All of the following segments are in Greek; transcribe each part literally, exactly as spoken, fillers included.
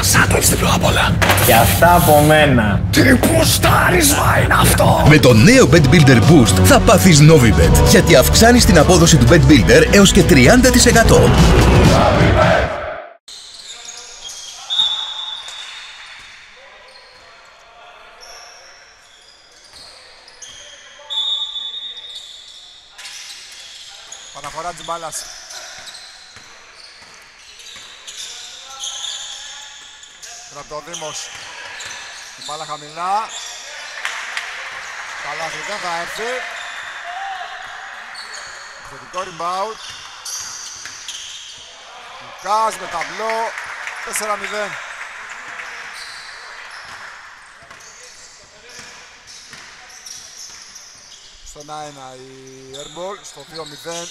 Σκάσα το έτσι πρώτα απ' όλα. Και αυτά από μένα. Τι πουστάρισμα είναι αυτό! Με το νέο Bet Builder Boost θα πάθεις Novibet, γιατί αυξάνεις την απόδοση του Bet Builder έως και τριάντα τοις εκατό. Παναφορά της μπάλας. Ραπτοδήμος. Η μπάλα χαμηλά. Καλάθι δεν θα έρθει. Θετικό rebound. Λουκάς με ταμπλό. τέσσερα μηδέν. Στο ένα ένα η airball. Στο δύο μηδέν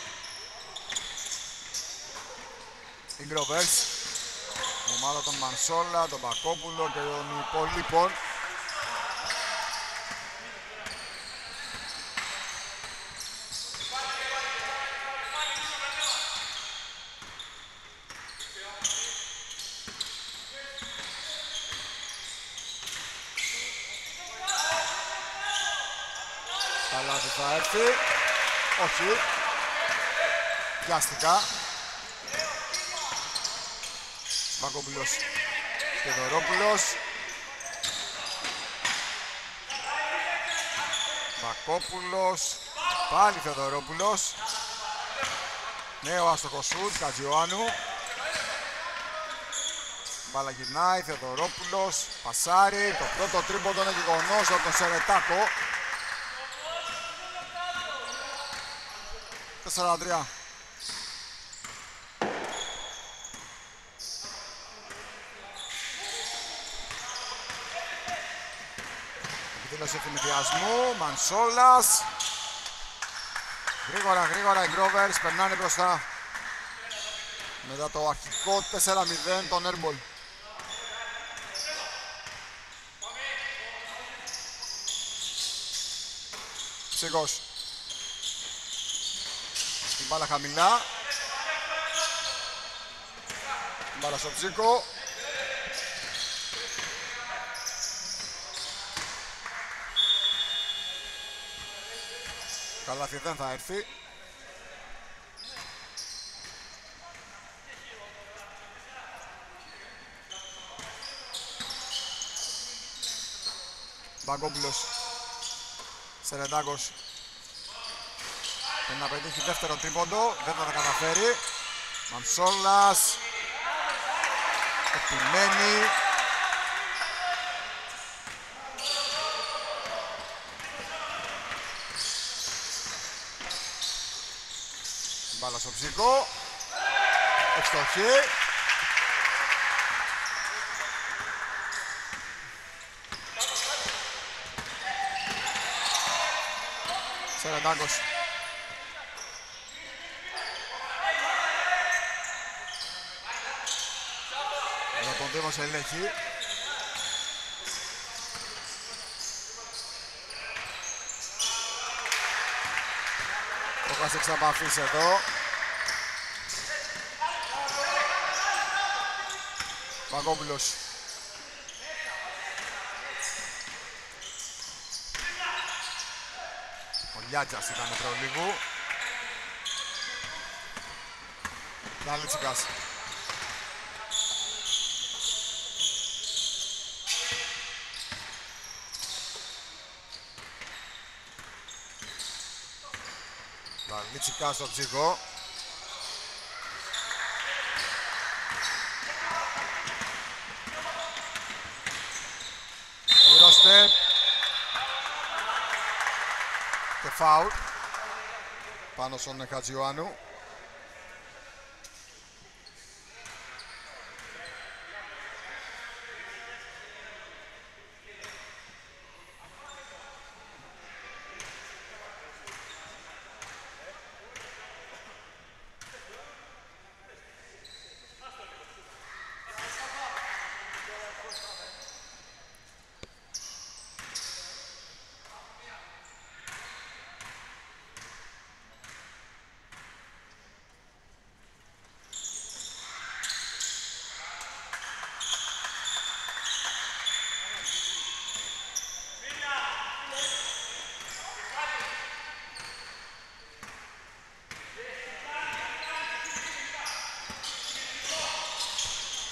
η Grovers. Η ομάδα των Μανσόλα, τον Μπακόπουλο και των υπολείπων. Καλάθι θα έρθει. Όχι. Πιάστηκα. Μπακόπουλος. Θεοδωρόπουλος. Μπακόπουλος. Πάλι Θεοδωρόπουλος. Νέο άστοχο σουτ, Κατζιωάννου. Μπάλα γυρνάει, Θεοδωρόπουλος. Πασάρι. Το πρώτο τρίποντο είναι γεγονός από τον Σερετάκο. τέσσερα τρία. Εκδήλωση ευθυμιδιασμού, Μανσόλας. Γρήγορα, γρήγορα οι Grovers περνάνε μπροστά. Μετά το αρχικό τέσσερα μηδέν τον airball. Ψυχός. Η μπάλα χαμηλά. Η μπάλα στο Ψίκο. Καλάθι δεν θα έρθει. Μπαγκόπουλος. Σερεντάκος. Θέλει να πετύχει δεύτερο τρίποντο, δεν θα τα καταφέρει. Μανσόλας. Επιμένει. Μπάλα στο Ψίκο. Ευστοχή. Σερεντάκος. Εδώ τον Δήμος ελέγχει. Το χάσει εξαπαφής εδώ. Παγκόπουλος. Ο Λιάτζας ήταν προλίγου. Δαλίτσικας. Δαλίτσικας στο Ψίκο. Step και φάουλ πάνω στον Χατζιωάννου.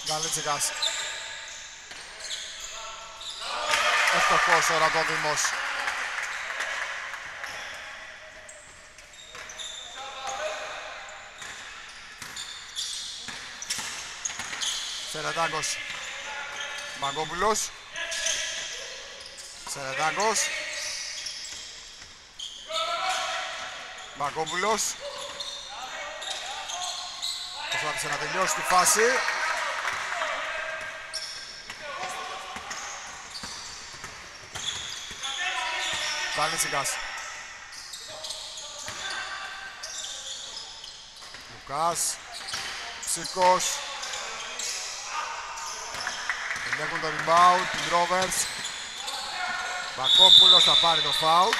Γκαλίτσικας. Ευτυχώς ο Ρατοδήμος. Σερετάκος. Μαγκόπουλος. Σερετάκος. Μαγκόπουλος. Προσπάθησε να τελειώσει τη φάση. Γκαλίτσικας. Λουκάς. Ψήκος. Ελέγχουν το rebound, την Rovers. Μπακόπουλος θα πάρει το foul.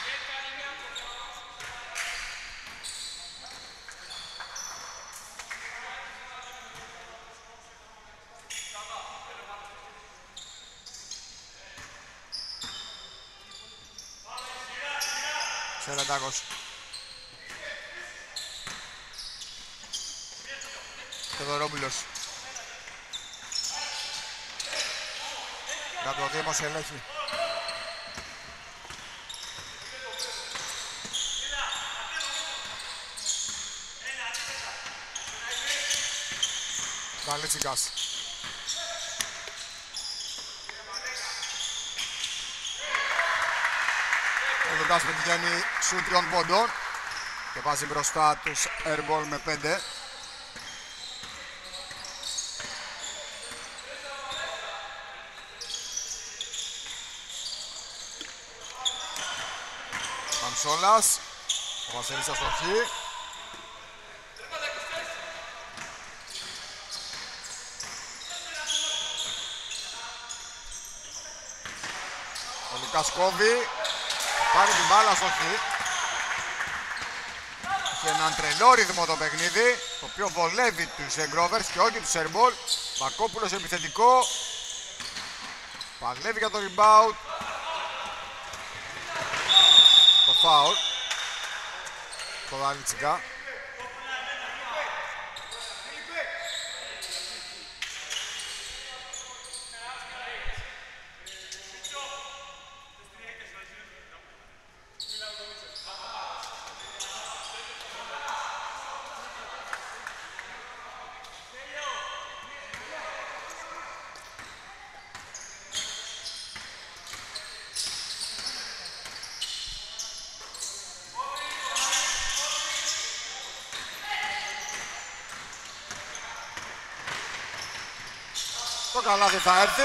Σερετάκος. Θεοδωρόπουλος. Ρατοδήμος ελέγχει. Γκαλίτσικας. Ο Λουκάς πετυχαίνει σου τριών πόντων και βάζει μπροστά τους airball με πέντε. Μανσόλας. Ο Βασίλης αστοχή. Ο Λουκάς κόβει. Πάρει την μπάλα στο χ. Έχει έναν τρελό ρυθμό το παιχνίδι, το οποίο βολεύει τους Rovers και όχι τους airball. Μπακόπουλος επιθετικό. Παλεύει για το rebound. Το foul. Το Γκαλίτσικα. Το καλάθι θα έρθει.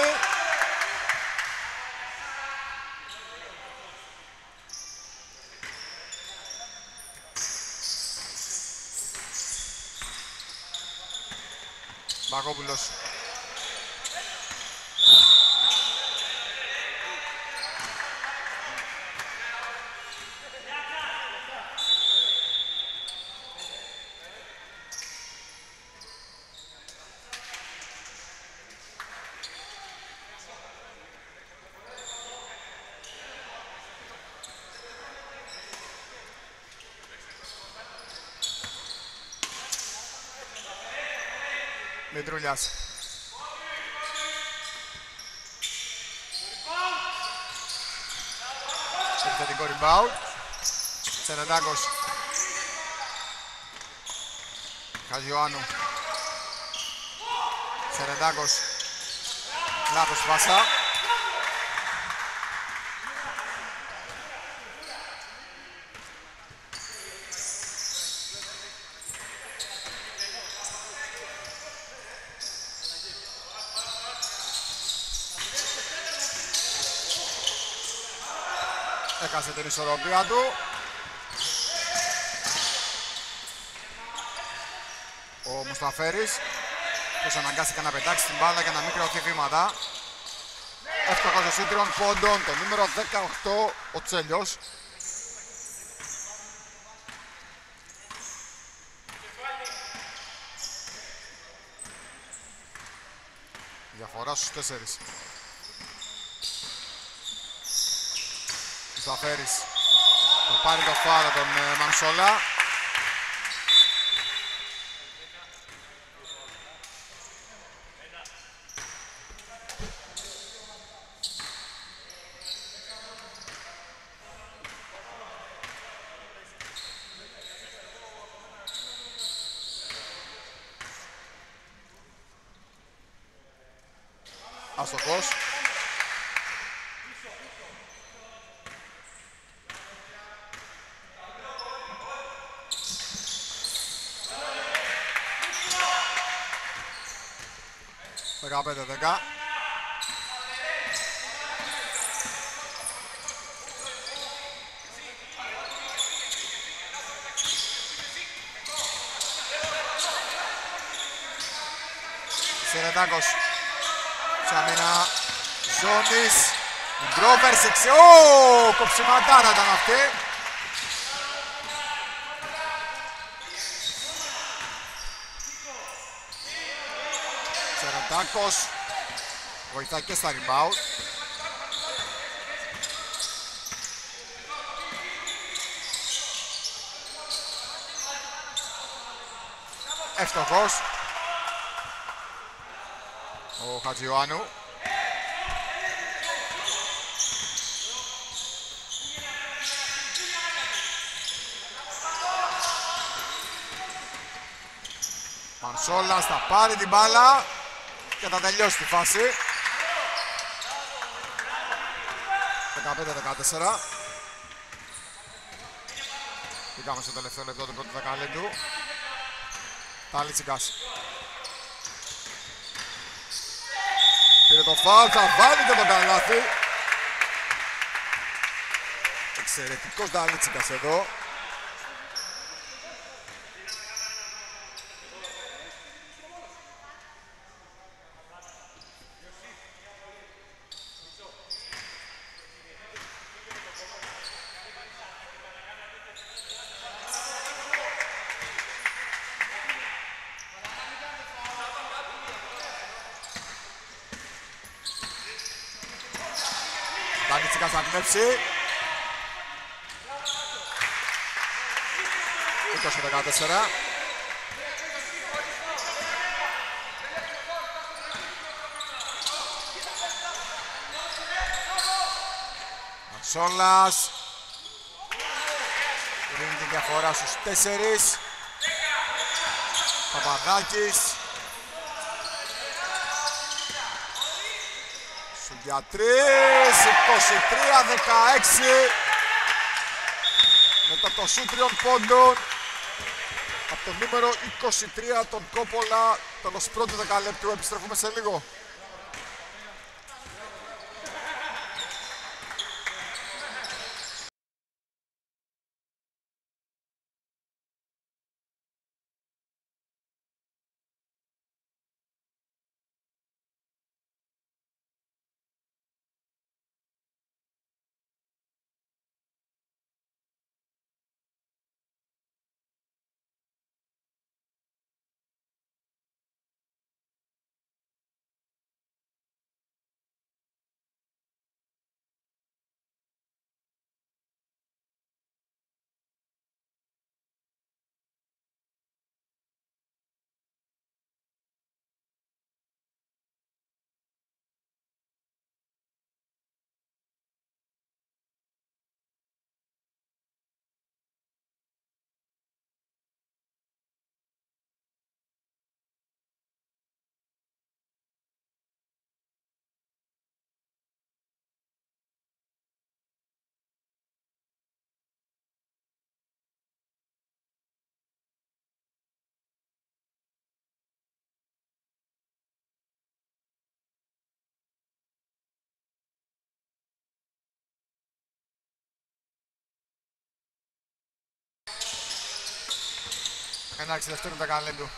Μπακόπουλος. Μητρούλιας. Επιθετικό rebound. Σερετάκος. Χαζιωάννου. Σερετάκος. Λάθος πάσα. Έκασε την ισορροπία του. Ο Μουσταφέρης, ποιος αναγκάστηκε να πετάξει την μπάλα για να μην κρυωθεί βήματα. Εύστοχος ο σύντριων πόντων, το νούμερο δεκαοκτώ, ο Τσέλιος. Διαφορά στους τέσσερις. Μουσταφέρης θα πάρει το φάουλ τον ε, Μανσόλα. Αστοχός. δεκαπέντε δέκα. Σερετάκος σε αμήνα ζώνης. Ντρόβερ σε ξε... Ω, κοψιματάρα ήταν αυτή. Σερετάκος βοηθάει και στα rebound. Εύστοχος ο Χατζιωάννου. Μανσόλας θα πάρει την μπάλα και θα τελειώσει τη φάση. δεκαπέντε δεκατέσσερα. Πήγαμε στο τελευταίο λεπτό του πρώτου δεκαλέπτου. Τάλιτσικας. Πήρε το φάουλ, θα βάλει και τον καλάθι. Εξαιρετικός Τάλιτσικας εδώ. Τάλιτσικας θα πνεύσει. είκοσι δεκατέσσερα. Μανσόλας. Ρίχνει τη διαφορά στους τέσσερις. Παπαδάκης. Για τρεις, είκοσι τρία δεκαέξι. Μετά το σουτ τριών πόντων από το νούμερο είκοσι τρία τον Κόπολα. Τέλος πρώτου δεκαλέπτου, επιστρέφουμε σε λίγο. Εντάξει, δεύτερο δεκαλέπτου.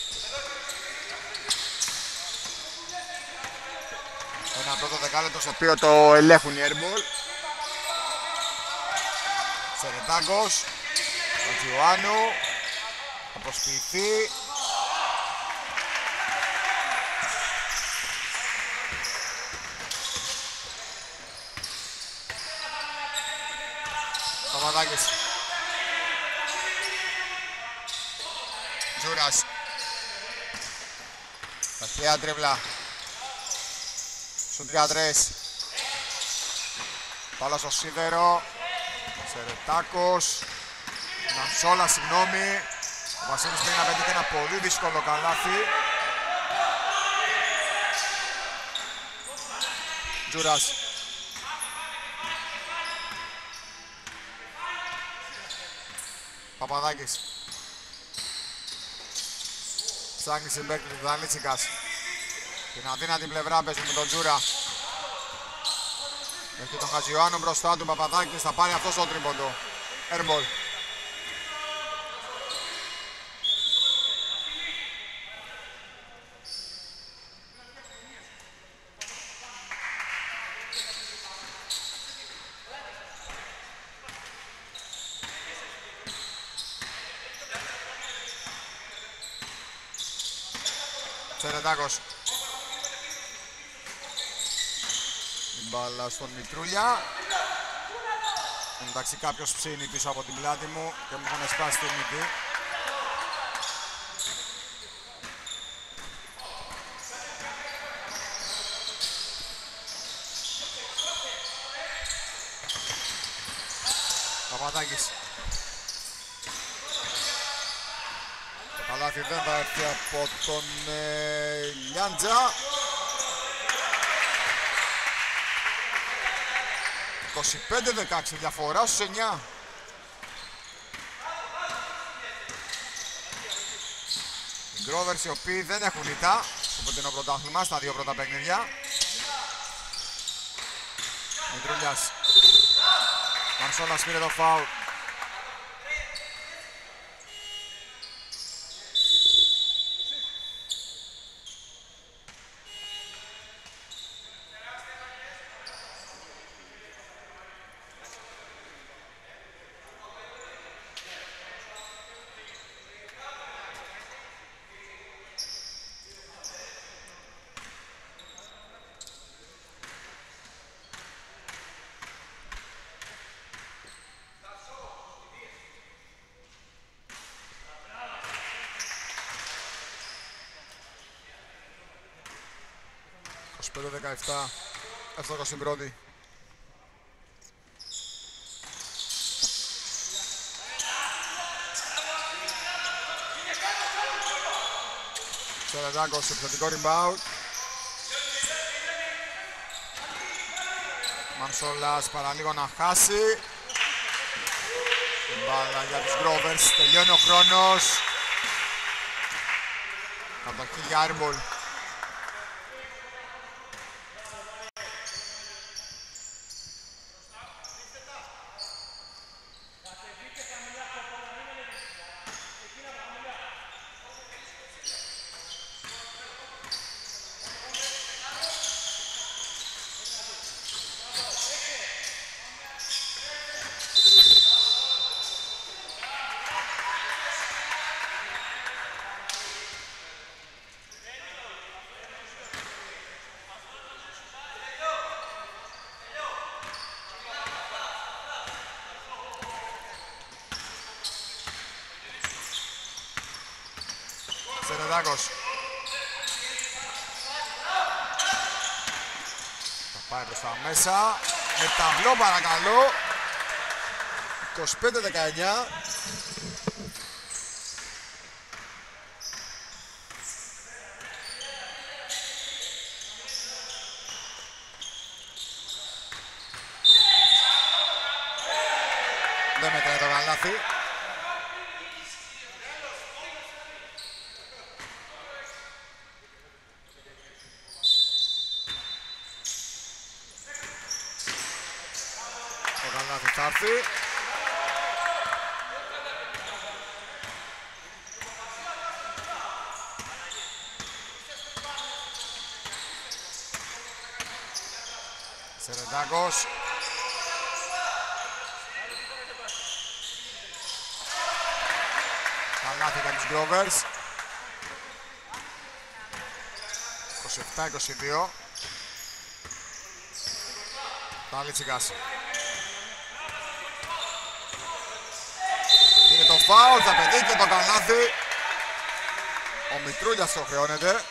Ένα πρώτο δεκάλεπτο στο οποίο το ελέγχουν οι airball. Σερετάκος. Ο Τζιουάνου. Θα προσποιηθεί. Παπαδάκης. Τζούρας. Ταχεία τρίβλα. Σουτ για τρεις. Πάλα στο σίδερο. Σερετάκος. Μανσόλα, συγγνώμη. Ο Βασίλης πρέπει να πετύχει ένα πολύ δύσκολο καλάθι. Τζούρας. Παπαδάκης. Ψάχνει συμπέκτη του Δανίτσικας. Την αδύνατη πλευρά παίζει με τον Τζούρα. Έχει τον Χατζιωάννου μπροστά του. Παπαδάκης θα πάρει αυτός το τρίποντο. Airball. Τσερετάκος. Η μπάλα στον Μητρούλια. Εντάξει, κάποιος ψήνει πίσω από την πλάτη μου και μου έχουν σπάσει τη μύτη. Παπαδάκης. Το καλάθι δεν θα έρθει από τον ε, Λιάντζα. είκοσι πέντε δεκαέξι διαφορά στους εννιά. Οι Γκρόβερς οι οποίοι δεν έχουν ήττα στο φετινό πρωτάθλημα στα δύο πρώτα παιχνίδια. Μητρούλιας. Μαρσόλας πήρε το φάουλ. είκοσι πέντε δεκαεπτά, εύστοχος στην πρώτη. Τσερετάκος, επιθετικό rebound. Μανσόλας παραλίγο να χάσει. Μπάλα για τους Γκρόβερς, τελειώνει ο χρόνος. Κατοχή για airball. Τσερετάκος. Θα πάει προς τα μέσα. Με ταυλό παρακαλώ. είκοσι πέντε δεκαεννιά. Δεν μετράει το καλάθι. Θα έρθει. Τσερετάκος. Καλάθι για τους Γκρόβερς. είκοσι επτά είκοσι δύο. Ταλίτσικας. Είναι το φάουλ, θα πετύχει και το καλάθι. Ο Μητρούλιας το χρεώνεται.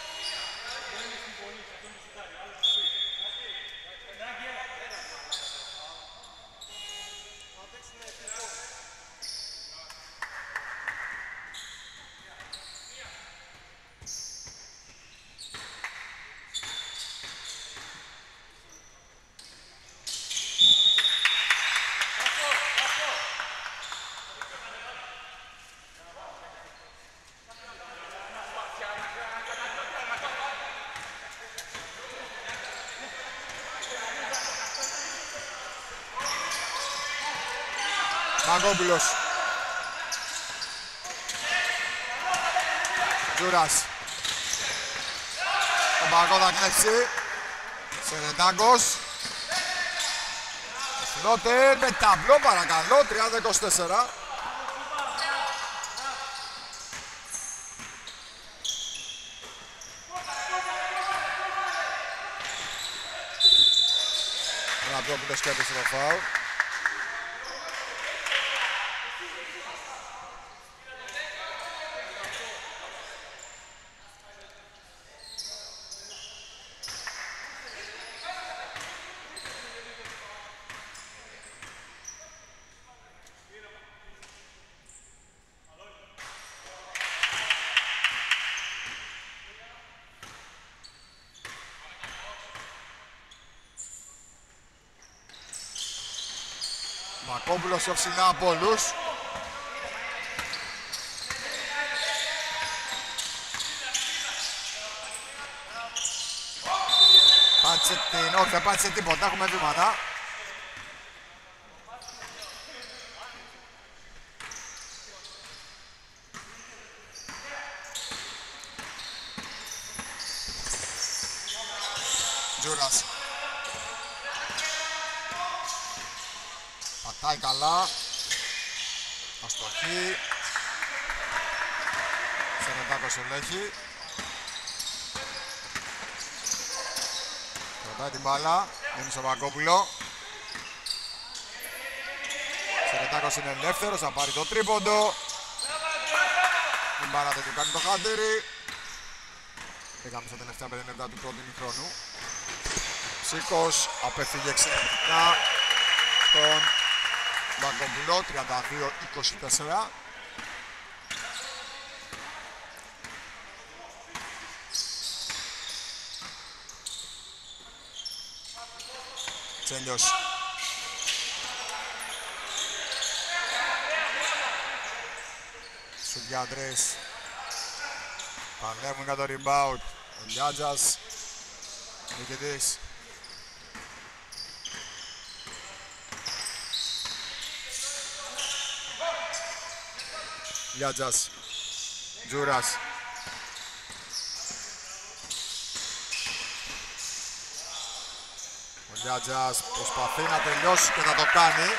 Μαγκόπουλος. Τζούρας. Τον Παγό θα κλέψει. Σερεντάγκος. Φλότερ με ταμπλό παρακαλώ. τριάντα είκοσι τέσσερα. Λαπτόπουλος κέρδισε το φάουλ. Μακόπουλος πιο ψηλά από όλους. Πάτησε την... όχι, δεν πάτησε τίποτα, έχουμε βήματα. Τζούρας. Πατάει καλά. Αστοχή. Σερεντάκος ελέγχει. Κρατάει την μπάλα. Δίνει στο Βαγκόπουλο. Σερεντάκος είναι ελεύθερος. Θα πάρει το τρίποντο. Την μπάλα δεν του κάνει το χάντερι. Πήγαμε στα τελευταία πέντε λεπτά του πρώτου ημιχρόνου. Ψήκος απέφυγε εξαιρετικά τον Βαγκόπουλο, τριάντα δύο είκοσι τέσσερα. Τσέλιος. Σουδιάντρες. Παλεύουν για το rebound. Ο Λιάτζας. Νικητής. Λιάτζας. Τζούρας. Ο Λιάτζας προσπαθεί να τελειώσει και θα το κάνει.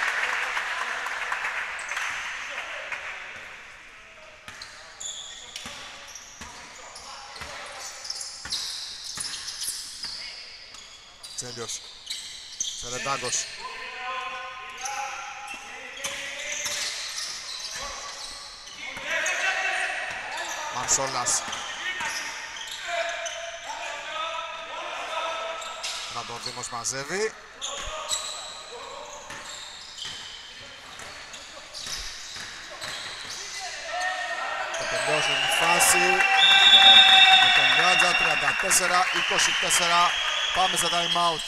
Τσέλιος. Σερεντάκος. Μαρσόλας. Ρατοδήμος μαζεύει. Θα τελειώσει η φάση με τον Λιάτζα. Τριάντα τέσσερα είκοσι τέσσερα. Πάμε σε time out.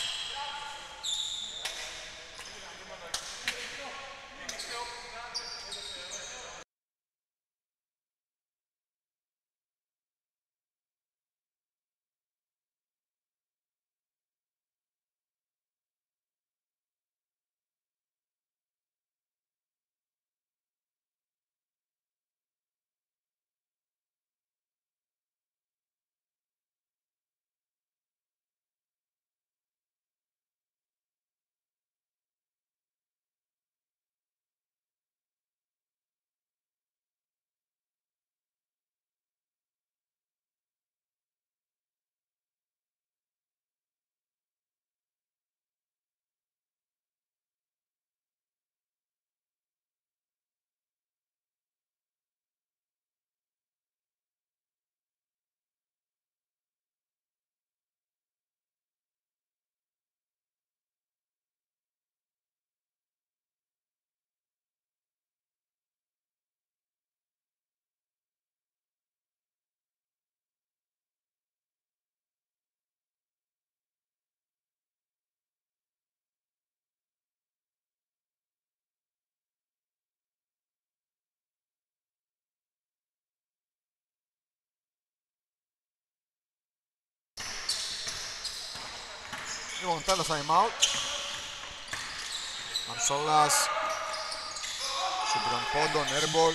Λοιπόν, τέλος time out. Μαρσόλας. Σουτρών πόντων, airball.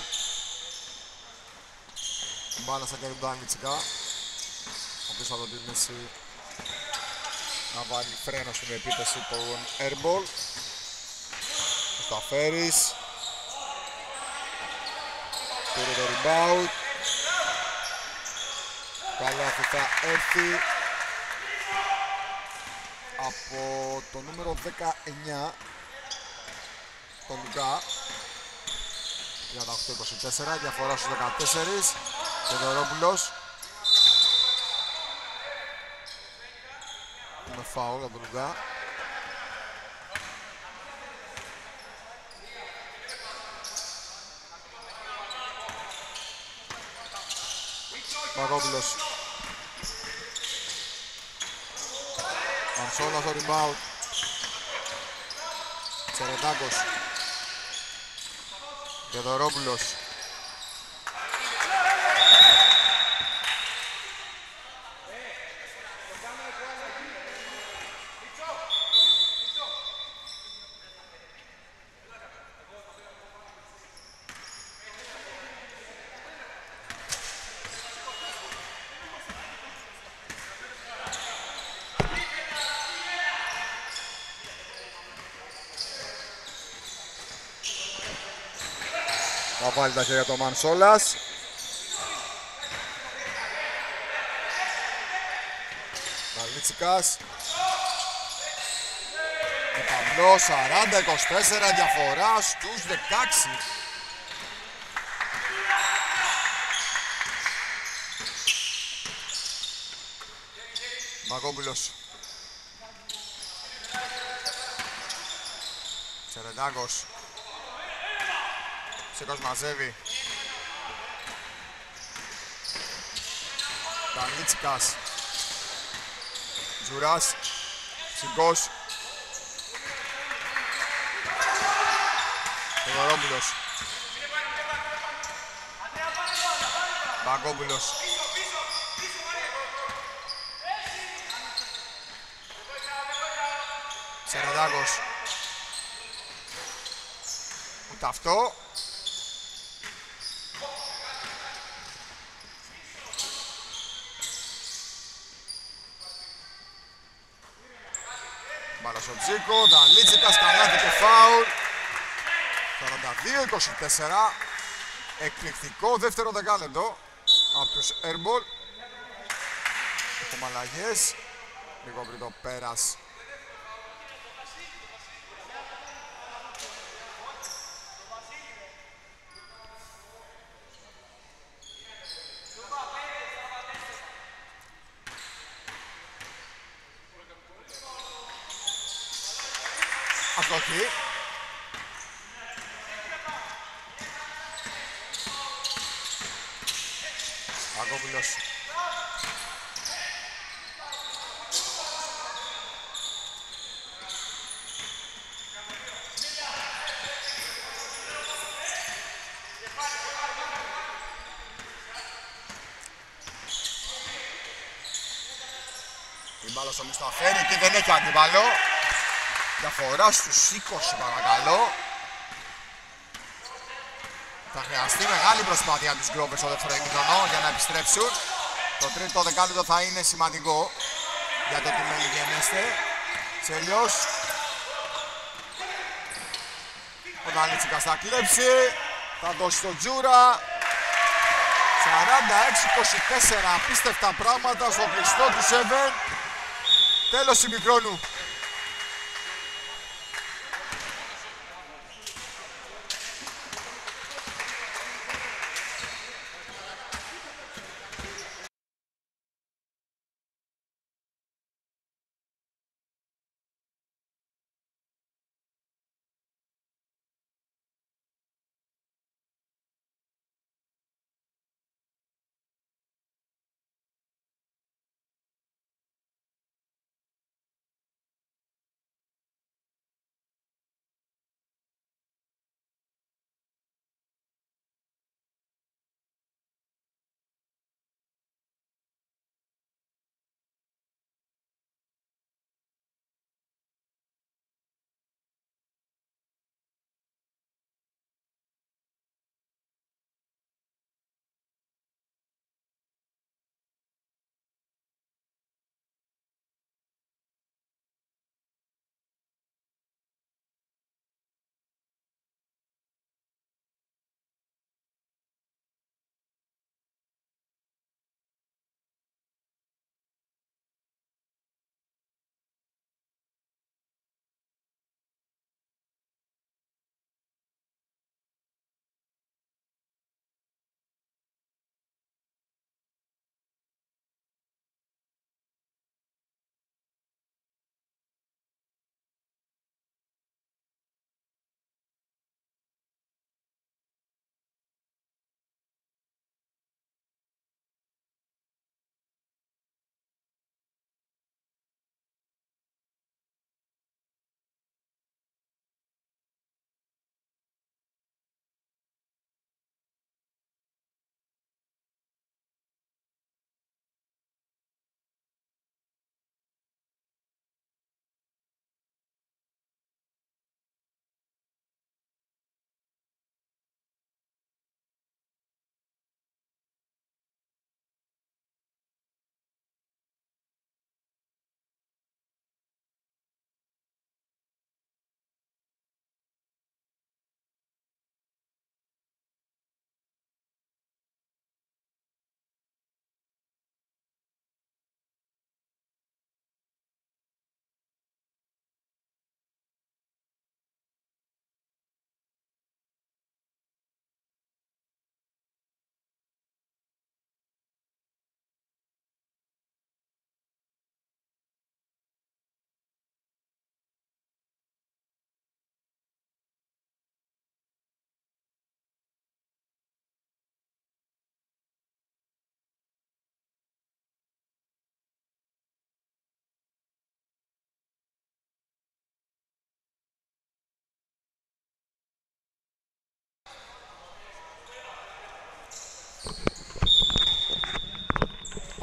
Μπάλα στα χέρια του Ντάνιτσικα, ο οποίος θα το τιμήσει να βάλει φρένο στην επίθεση των airball. Σταφέρης. Πήρε το rebound. Καλάθι θα έρθει από το νούμερο δεκαεννιά, τον Λουκά. τριάντα οκτώ είκοσι τέσσερα, διαφορά στους δεκατέσσερα. Θεοδωρόπουλος. Με φάουλ από τον Λουκά. Μαγόπουλος. Μανσόλα στο rebound. Τσερετάκος. Θεοδωρόπουλος. Θα βάλει τα χέρια το Μανσόλας. Μαλίτσικας. Το ταμπλό σαράντα είκοσι τέσσερα, διαφορά στους δεκαέξι. Μαγόπουλος. Τσερεντάκος. Σίκος μαζεύει. Ντανίτσικας. Τζουράς. Σίκος. Θεοδωρόπουλος. Μπακόπουλος. Σερεδάκος. Ούτε αυτό. Μπάλα στο Τζίκο, Νταλίτσικας, καλάθι και φάουλ. σαράντα δύο είκοσι τέσσερα. Εκπληκτικό δεύτερο δεκάλεπτο από τους airball. Έχουμε αλλαγές. Λίγο πριν το πέρας. Αστοχή. Αγκόπουλος. Την μπάλα στο Μουσταφέρη και δεν έχει αντίπαλο. Διαφορά στους είκοσι παρακαλώ. Θα χρειαστεί μεγάλη προσπάθεια τους Γκρόβερ στο δεύτερο ημίχρονο για να επιστρέψουν. Το τρίτο δεκάλεπτο θα είναι σημαντικό για το τι μελιγενέστε. Τσέλιος. Ο Νταλίτσικας θα κλέψει. Θα δώσει το Τζούρα. σαράντα έξι είκοσι τέσσερα. Απίστευτα πράγματα στο κλειστό του Σεβεν. Τέλος ημιχρόνου.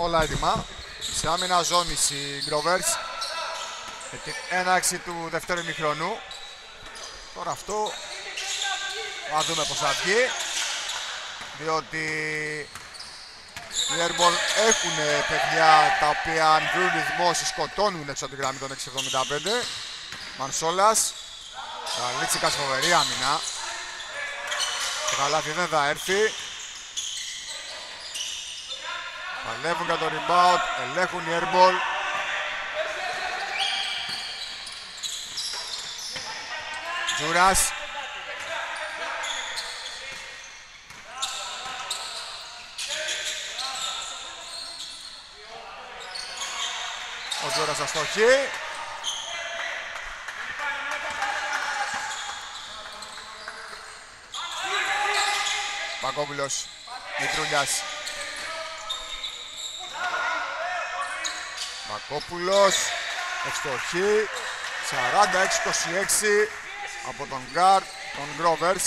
όλα έτοιμα. Σε άμυνα ζώνης οι Grovers με την έναρξη του δεύτερου ημιχρονού. Τώρα αυτό θα δούμε πως θα βγει, διότι οι Airball έχουν παιδιά τα οποία αν βρουν ρυθμό σκοτώνουν έξω από τη γραμμή των έξι εβδομήντα πέντε. Μανσόλας, Καλίτσικας, φοβερή άμυνα. Το καλάθι δεν θα έρθει. Παλεύουν για το rebound, ελέγχουν οι Airball. Τζούρας. Ο Τζούρας αστοχή. Παγκόπουλος, Μητρούλιας. Παγκόπουλος, ευστοχή. σαράντα έξι είκοσι έξι από τον γκάρτ των Grovers.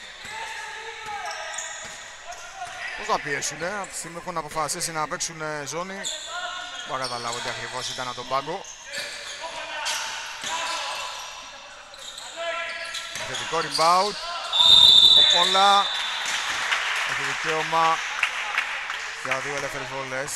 Πώς θα πιέσουνε, από τη στιγμή έχουν αποφασίσει να παίξουν ζώνη. Δεν θα καταλάβω τι ακριβώς ήταν από τον πάγκο. Θετικό rebound. Ο Πόλα έχει δικαίωμα για δύο ελεύθερες βολές.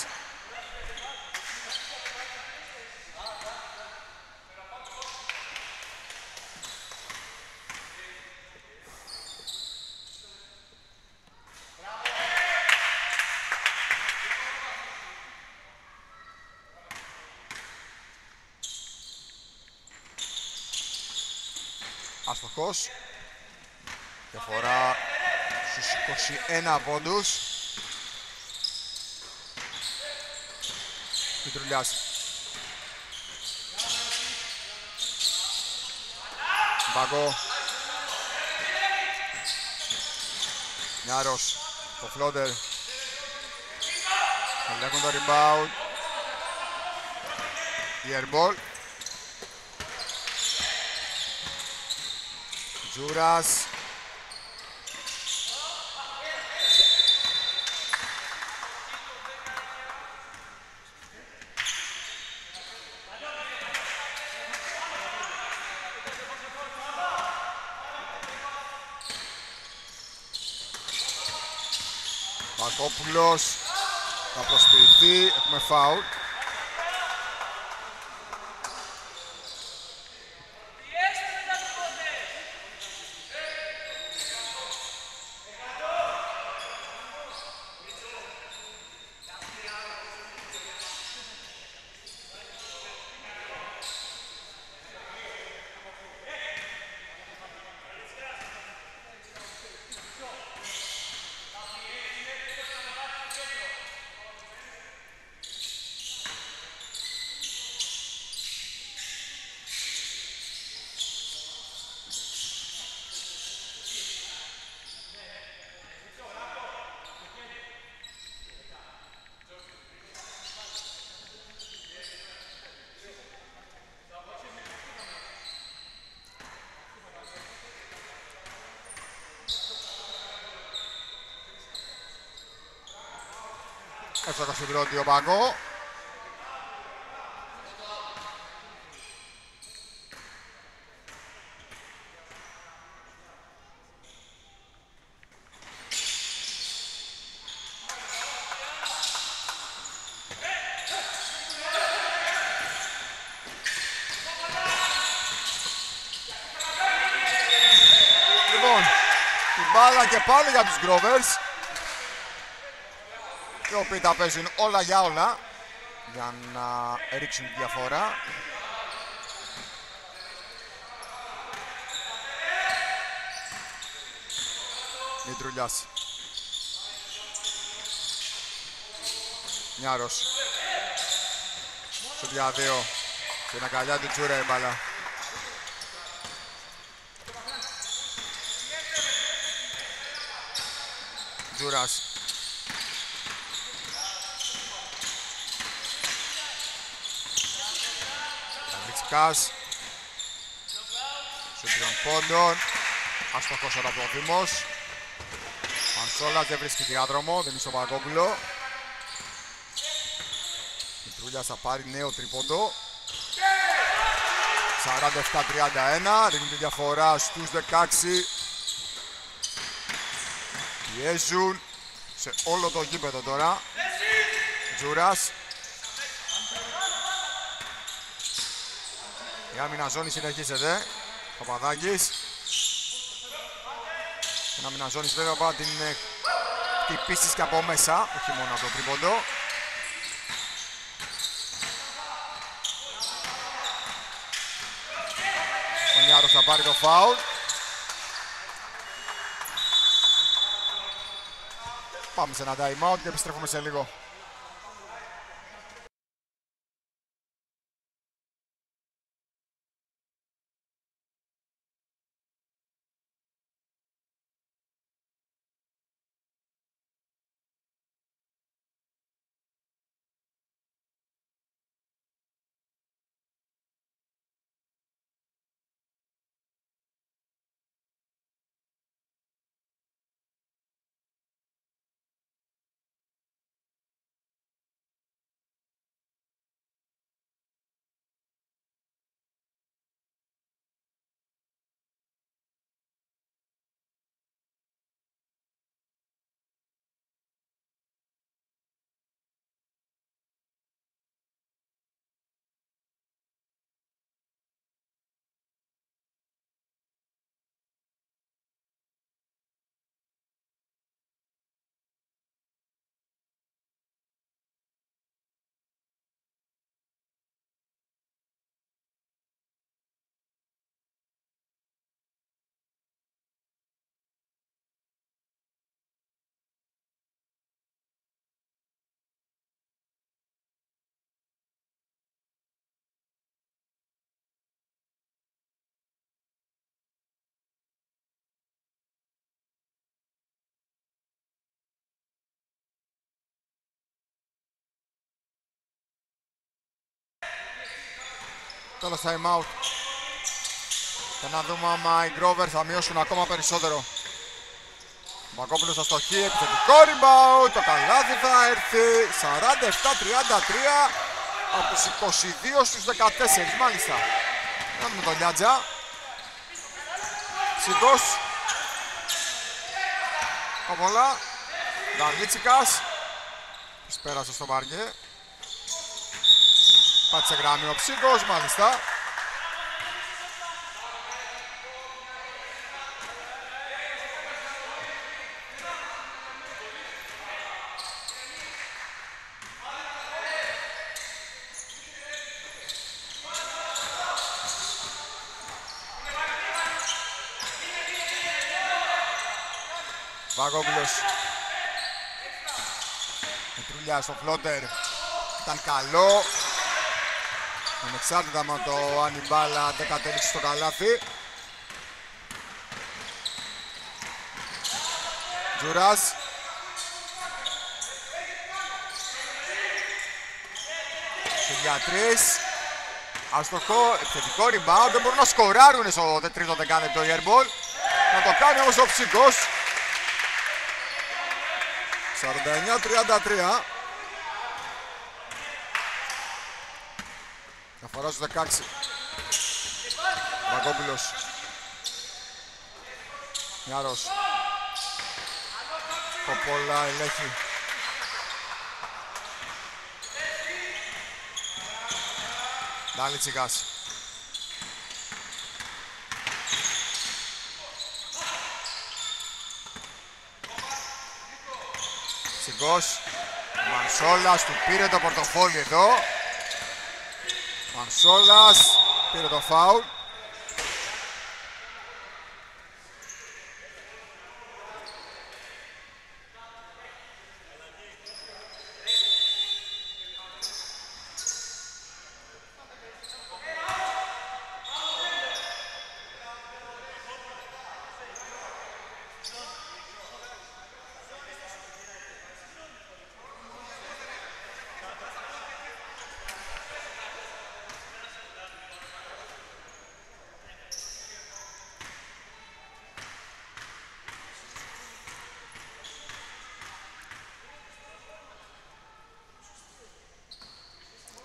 Αστοχός. Διαφορά στους είκοσι ένα πόντους. Μητρουλιάς. Μπαγκό. Νιάρος. Το φλόντερ. Ελέγχουν το rebound. Η airball. Τζούρας. Πακόπουλος θα προσποιηθεί, έχουμε φάουλ. Έφτακα στην πρώτη ο Μπαγκό. Λοιπόν, την μπάλα και πάλι για τους Grovers, οι οποίοι τα παίζουν όλα για όλα για να ρίξουν τη διαφορά. Μητρουλιάς. Νιάρος. Στο για δύο. Στην αγκαλιά του Τζούρα η μπάλα. Τζούρας. Καλίτσικας. Σε τριών πόντων. Αστοχός ο Ραποδήμος. Μανσόλας δεν βρίσκει διάδρομο, δεν είναι στο Παγκόπουλο. Πετρούλιας θα πάρει νέο τρίποντο. σαράντα επτά τριάντα ένα, ρίχνουν τη διαφορά στους δεκαέξι. Πιέζουν σε όλο το γήπεδο τώρα. Τζούρας. Η άμυνα ζώνη συνεχίζεται. Παπαδάκης. Η άμυνα ζώνης βέβαια πάει την χτυπήσεις και από μέσα, όχι μόνο από το τρίποντο. Ο Νιάρος θα πάρει το φάουλ. Πάμε σε ένα time out και επιστρέφουμε σε λίγο. Τέλος time out. Και να δούμε άμα οι Grovers θα μειώσουν ακόμα περισσότερο. Μπακόπουλος αστοχή, επιθετικό rebound. Το καλάθι θα έρθει. σαράντα επτά τριάντα τρία από τους είκοσι δύο στους δεκατέσσερα, μάλιστα. Να δούμε τον Λιάτζα. Σιγκός. Κοβολά. Δαρλίτσικας. Της πέρασε στο παρκέ. Πάτησε γράμμι ο Ψίγκος, μάλιστα. Βαγόπουλος. Πετρούλια στο φλότερ. Ήταν καλό. Ανεξάρτητα με το αν η μπάλα δεν κατέληξε στο καλάθι. Τζουράς. Για τρεις. Αστοχό, επιθετικό rebound. Δεν μπορούν να σκοράρουν στο τρίτο δεκάλεπτο η airball. Να το κάνει όμως ο Ψίγκος. σαράντα εννιά τριάντα τρία. Διαφορά στους δεκαέξι. Βαγκόπουλος. Μιάρος. Κοπόλα ελέγχει. Ντάλιτσικας. Σιγκός. Μανσόλας του πήρε το πορτοφόλι εδώ. Μανσόλας πήρε το φάουλ.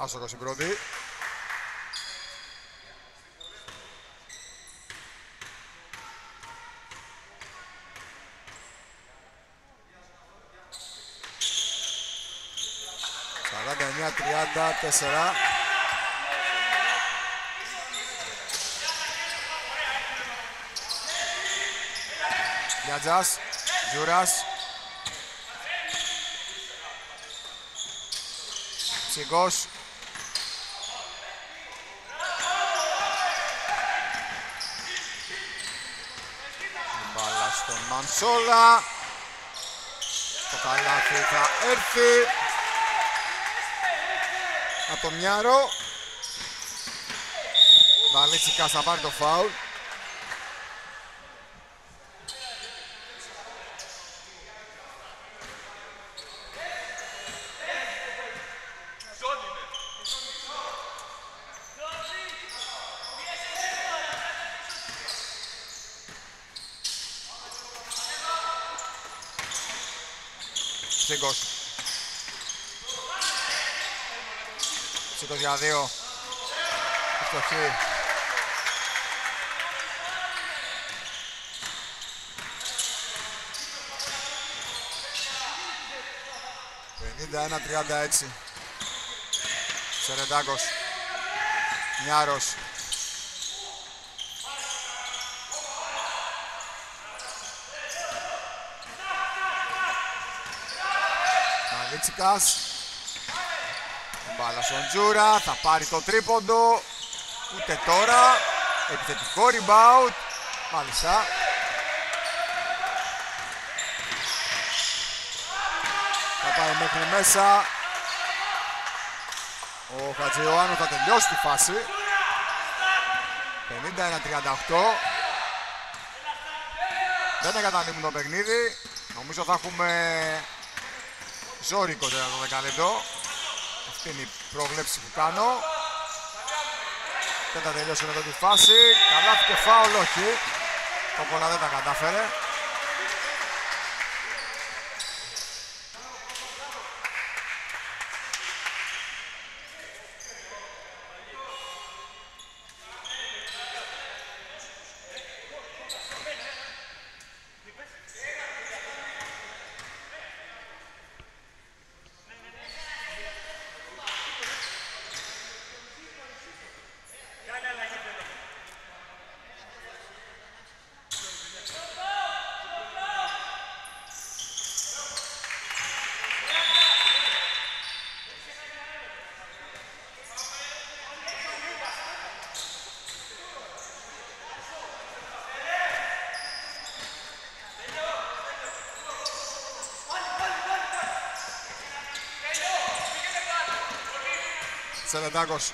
Άσοχος η πρώτη. σαράντα εννιά τριάντα τέσσερα. Γιάτζας, Τζούρας. Ψυχός. Μπάλα στον Μανσόλα. Το καλάθι θα έρθει από τον Μιάρο. Βαλίτσικας θα πάρει το φάουλ. Ψίκος. Ψίκος για δύο. Φτωχή. πενήντα ένα τριάντα έξι. Σερεντάκος. Μιάρος. Μαλίτσικας. Μπάλα στον Τζούρα, θα πάρει το τρίποντο. Ούτε τώρα. Επιθετικό rebound. Μάλιστα. Θα πάει μέχρι μέσα. Ο Χατζιωάννου θα τελειώσει τη φάση. πενήντα ένα τριάντα οκτώ. Δεν εγκαταλείπουν το παιχνίδι. Νομίζω θα έχουμε ζόρικο τέταρτο δεκάλεπτο. Αυτή είναι η πρόβλεψη που κάνω. Δεν θα τελειώσουν εδώ τη φάση. Καλάθι και φάουλ, όχι. Το πολλά δεν τα κατάφερε. Σερεντάκος.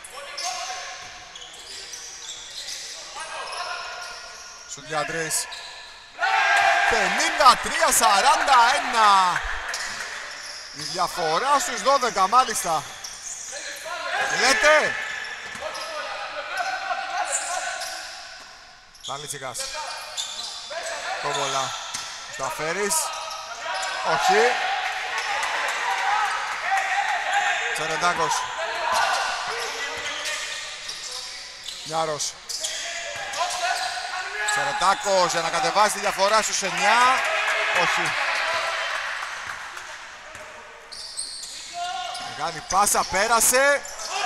Σουτ για τρεις. πενήντα τρία σαράντα ένα. Η διαφορά στους δώδεκα μάλιστα. Λέτε. Μαλίτσικας. Κόβολα. Σταφέρης. Όχι. Σερεντάκος. Μιάρος. Σερετάκος για να κατεβάσει τη διαφορά στους εννιά. Όχι. Μεγάλη πάσα, πέρασε.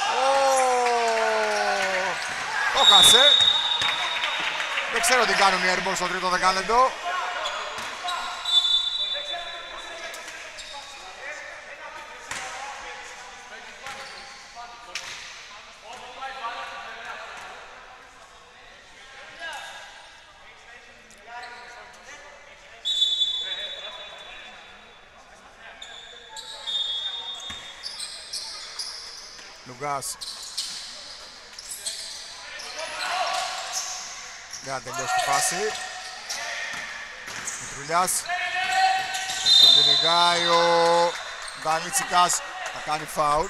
Το χάσε. Δεν ξέρω τι κάνουν οι Airballs στο τρίτο δεκάλεπτο. Λουγκάς. Για να τελειώσει τη φάση. Μητρουλιάς. Τον κυνηγάει ο Βανίτσικας. Θα κάνει φάουλ.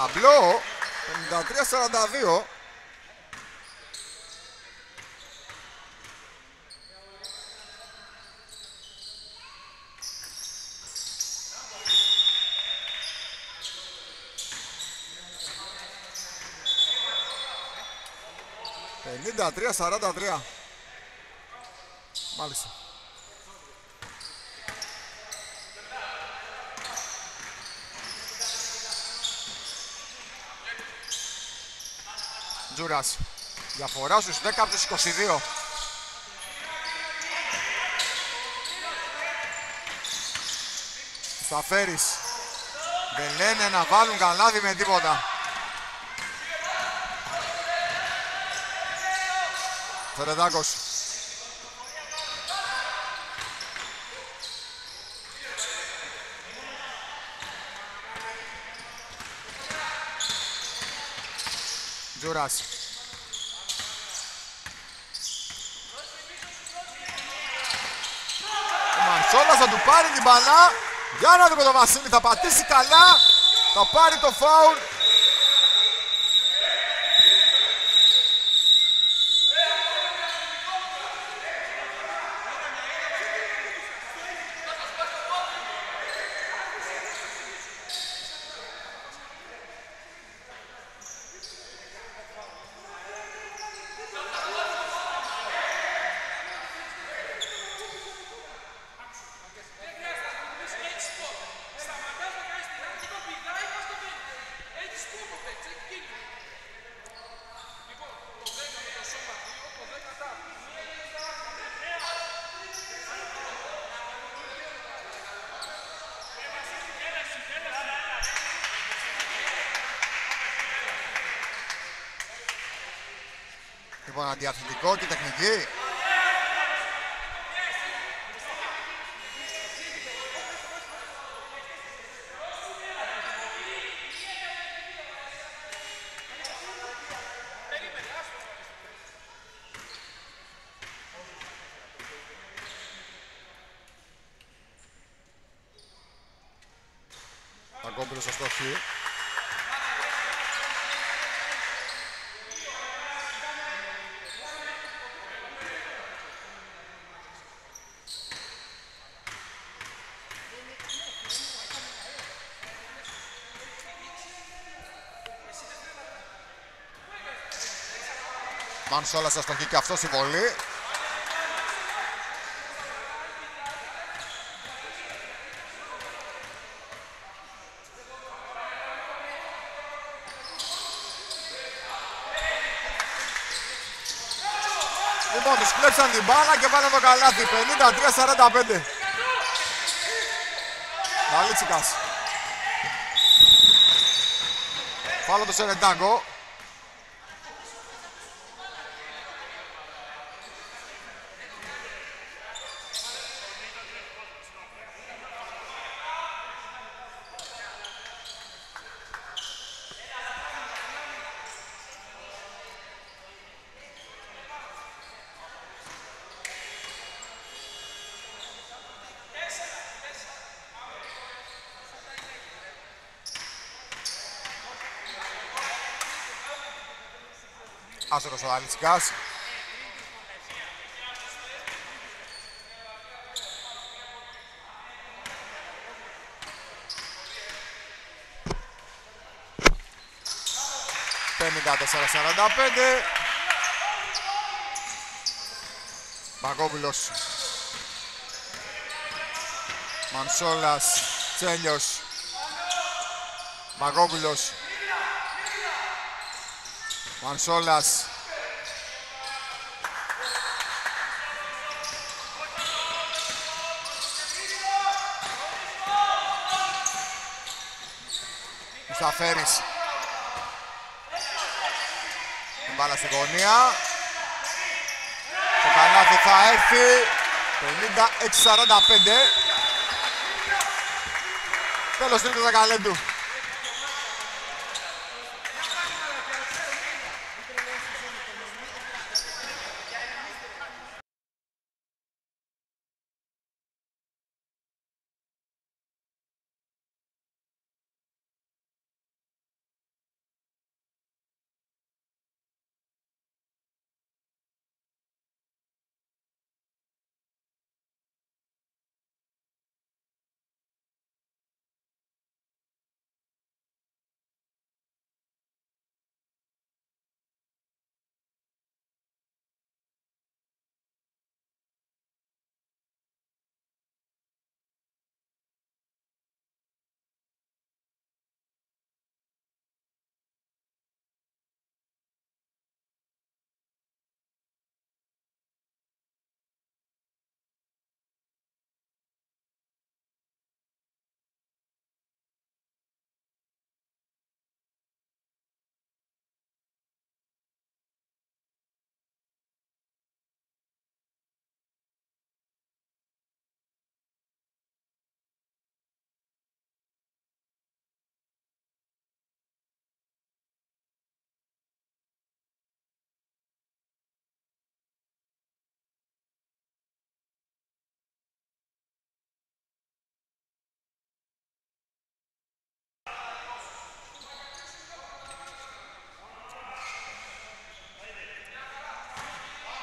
Ταμπλό πενήντα τρία σαράντα δύο. πενήντα τρία σαράντα τρία. Μάλιστα. Τζούρας. Διαφορά στους δέκα από τους είκοσι δύο. Σταφέρης. Δεν λένε να βάλουν καλάδι με τίποτα. Φερεδάκος. Τζούρας. Ο Μανσόλας θα του πάρει την μπαλά. Για να δούμε τον Βασίλη, θα πατήσει καλά. Θα πάρει το φάουλ. Λοιπόν, αντιαθλητικό και τεχνική. Παγκόμπρος στο στόχι. Μανσόλας αστοχή και αυτό στη βολή. Λοιπόν, τους κλέψαν την μπάλα και πάνε το καλάθι. πενήντα τρία σαράντα πέντε. Μαλίτσικας. Φάλω το Σερεντάκο. Άσορος ο Αλιτσικάς. πενήντα τέσσερα σαράντα πέντε. Παγκόπουλος. Μανσόλας. Τσέλιος. Παγκόπουλος. Μανσόλας. Μουσταφέρης. Την μπάλα στη γωνία. Το καλάθι θα έρθει. πενήντα έξι σαράντα πέντε. Τέλος τρίτου δεκαλέπτου.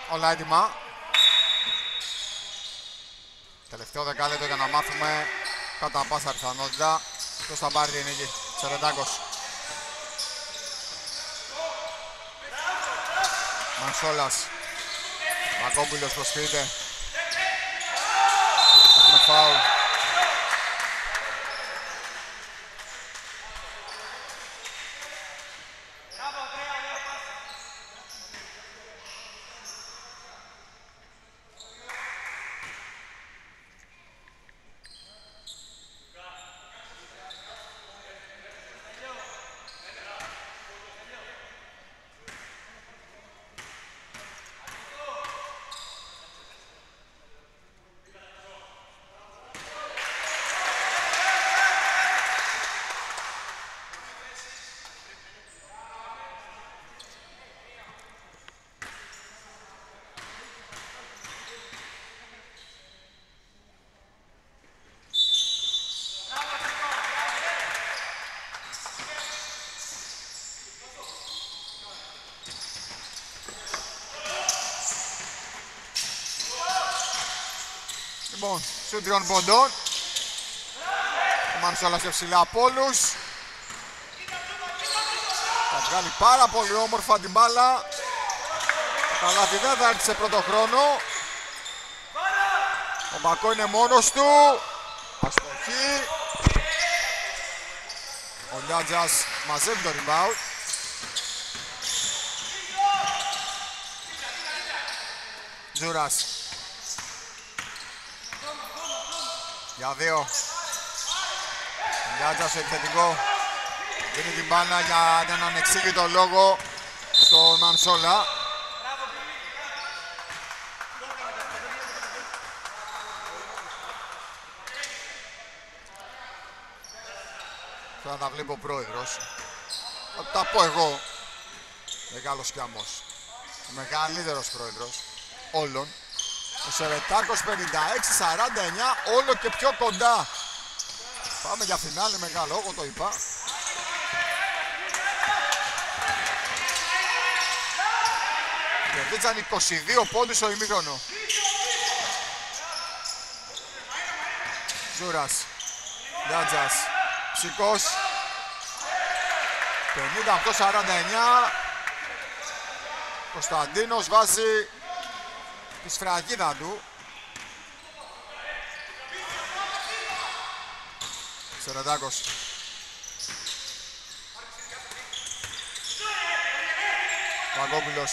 Όλα έτοιμα. Τελευταίο δεκάλεπτο για να μάθουμε κατά πάσα πιθανότητα ποιος θα πάρει την νίκη. Σερεντάκος. Μανσόλας. Μακόπουλος προσφύγεται. Έχουμε φάουλ. Λοιπόν, σου τριών ποντών. Ο Μανσόλας σε ψηλά από όλους. Θα βγάλει πάρα πολύ όμορφα την μπάλα. Το καλάθι δεν θα έρθει σε πρώτο χρόνο. Ο Μπακό είναι μόνος του. Αστοχή. Ο Λιάτζας μαζεύει το rebound. Τζούρας. Για δύο. Λιάτζας επιθετικό. Δίνει την μπάλα για έναν ανεξήγητο λόγο στον Μανσόλα. Θα τα βλέπω ο πρόεδρος. Θα τα πω εγώ. Μεγάλος Κιάμος. Ο μεγαλύτερος πρόεδρος όλων. Ο Σερετάκος πενήντα έξι σαράντα εννιά, όλο και πιο κοντά. Πάμε για φινάλε μεγάλο, εγώ το είπα. Κερδίτσαν είκοσι δύο πόντους στο ημίχρονο. Ζούρας. Λιάτζας. Ψικός. πενήντα οκτώ σαράντα εννιά. Κωνσταντίνος βάζει τη σφραγίδα του. Σερεντάκος. Παγκόπουλος.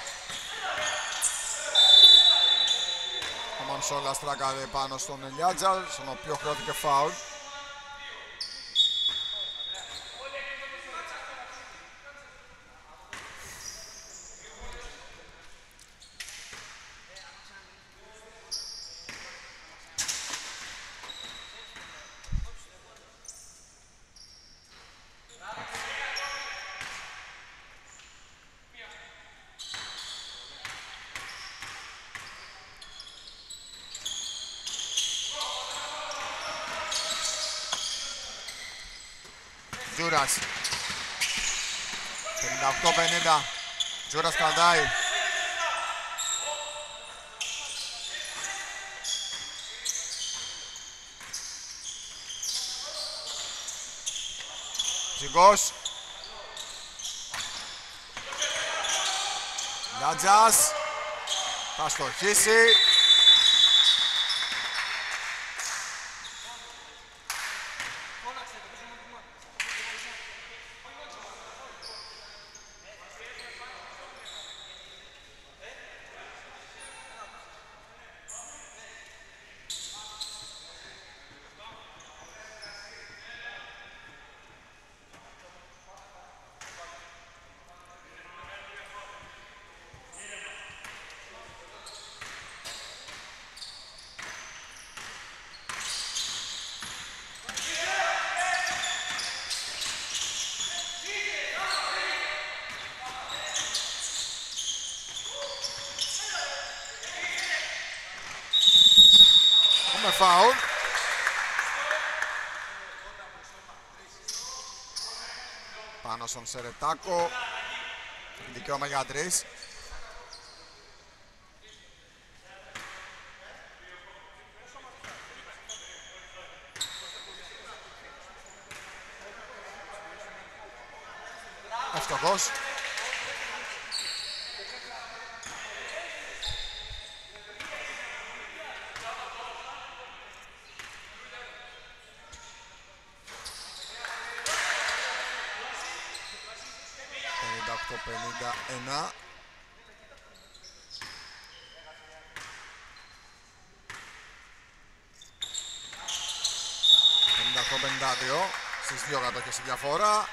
Ο Μανσόλας τράκαρε πάνω στον Ελιάτζα, στον οποίο χρειώθηκε φάουλ. Τζούρας. πενήντα οκτώ πενήντα. Τζούρας κρατάει. Ψυχός. Λιάτζας. Θα στοχίσει. Έχουμε φάουλ. Πάνω στον Σερετάκο. Δικαίωμα για τρεις. Ευτυχώς. πενήντα οκτώ πενήντα ένα. πενήντα οκτώ πενήντα δύο. Στις δύο κατοχές η διαφορά.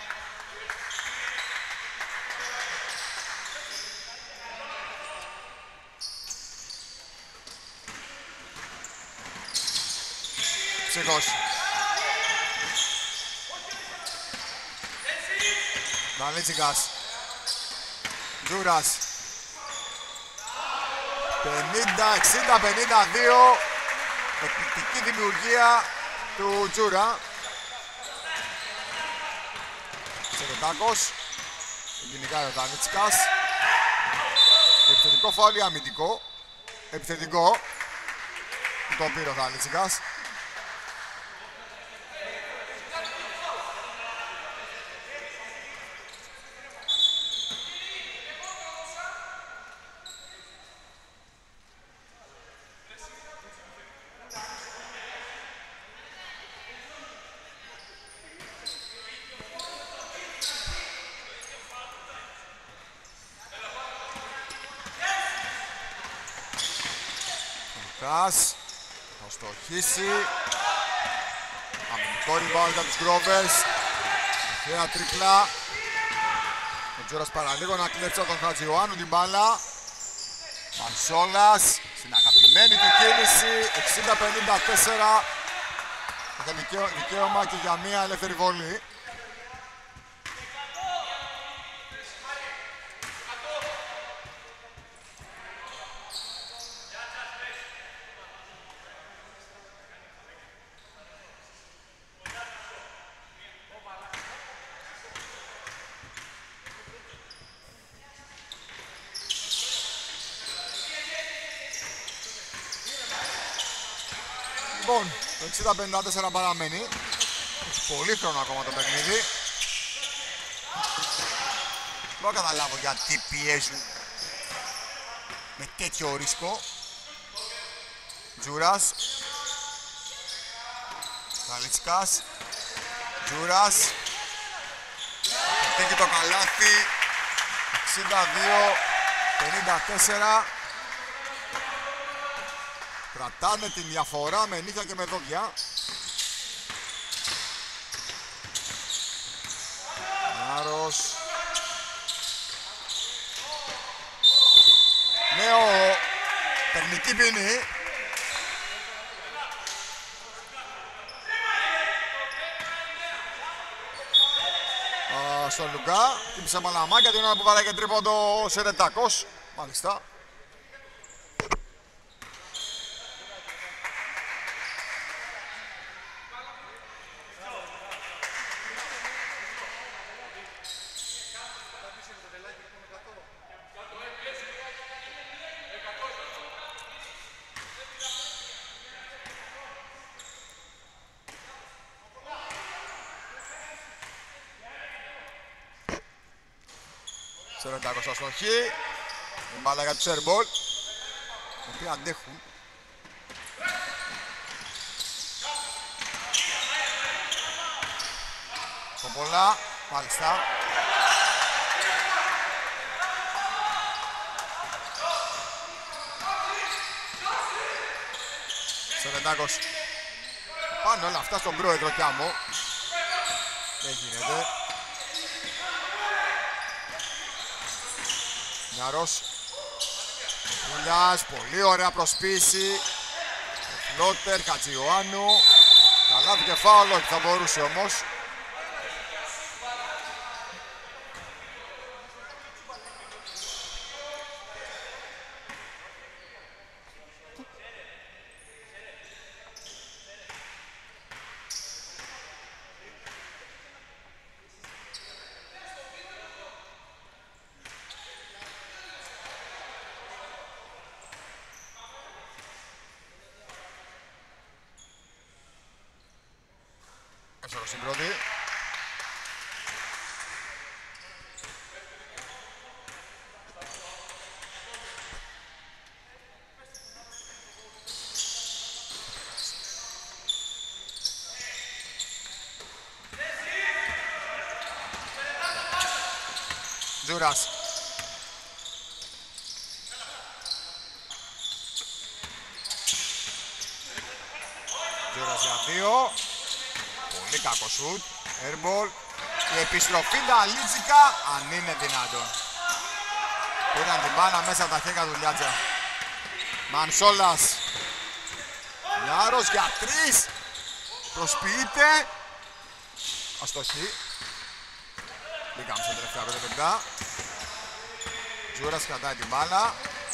Ψυχός. Δανίτσικας. Τζούρας. πενήντα εξήντα πενήντα δύο. Εκπληκτική δημιουργία του Τζούρα. Σερετάκος. Γενικά ο Δανίτσικας. Επιθετικό φάουλ ή αμυντικό. Επιθετικό. Το πήρε ο Δανίτσικας. Θα στοχίσει. Αμυντικό rebound για τους Grovers. Θέα τριπλά. Ο Τζόρας παραλίγο να κλέψει από τον Χατζιωάννου την μπάλα. Μανσόλας στην αγαπημένη του κίνηση. εξήντα πενήντα τέσσερα. Έχει δικαίωμα και για μία ελεύθερη βολή. Λοιπόν, το εξήντα πενήντα τέσσερα παραμένει. Έχει πολύ χρόνο ακόμα το παιχνίδι. Μπορώ να καταλάβω γιατί πιέζουν με τέτοιο ρίσκο. Τζούρας. Καλίτσικας. Τζούρας. Τύχει το καλάθι. εξήντα δύο πενήντα τέσσερα. Κρατάνε τη διαφορά με νύχια και με δόντια. Νιάρος. Νέο τεχνική ποινή. Στον Λουκά. Χτύπησε μαλαμάκια την ώρα που βάλε και τρίποντο ο Σερετάκος. Μάλιστα. Σερετάκος αστοχή. Η μπάλα για τους airball, οι οποίοι αντέχουν. Κοπολά, μάλιστα. Σερετάκος. Πάνε όλα αυτά στον πρόεδρο Κιάμο. Δεν γίνεται. Νιάρος. Βουλιάς, πολύ ωραία προσποίηση. Φλότερ, Χατζιωάννου. Καλά του κεφάλαιο, όχι θα μπορούσε όμως. Στην πρώτη. Τζούρας. Τζούρας για δύο. Πολύ κακό σουτ. Airball. Η επιστροφή Νταλίτσικα, αν είναι δυνατόν. Πήραν την μπάλα μέσα από τα χέρια του Λιάτζα. Μανσόλας. Νιάρος για τρεις. Προσποιείται. Αστοχή. Μπήκαμε στα τελευταία πέντε λεπτά. Τζούρας κρατάει την μπάλα.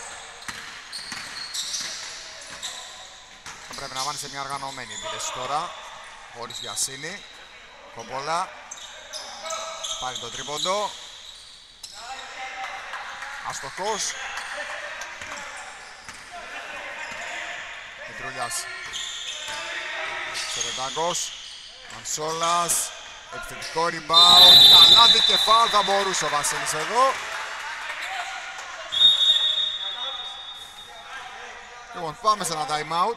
Θα πρέπει να βάλει σε μια οργανωμένη επίθεση τώρα. Χωρίς Βιασίνη. Κοπόλα. Πάρει το τρίποντο. Αστοχός. Μητρούλιας. Σερετάκος. Μανσόλας. Επιθετικό rebound. Καλάθι και φάουλ θα μπορούσε ο Βασίλης εδώ. Λοιπόν, πάμε σε ένα time out.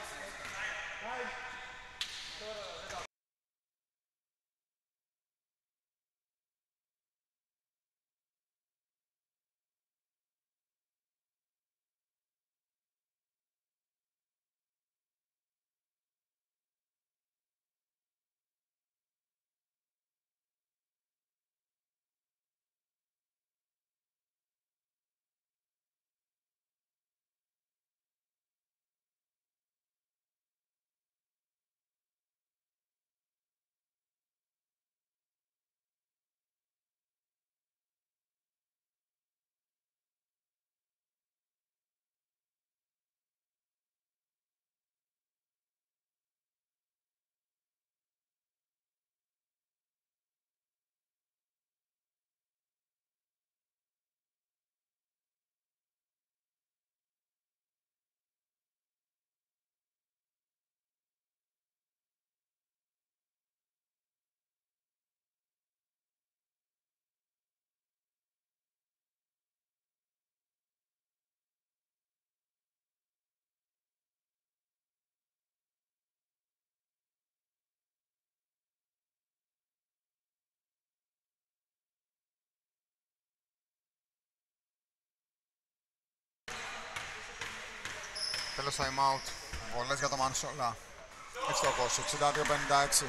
Τέλος time out. Βολές για το Μανσόλα. Εύστοχος, εξήντα δύο πενήντα έξι.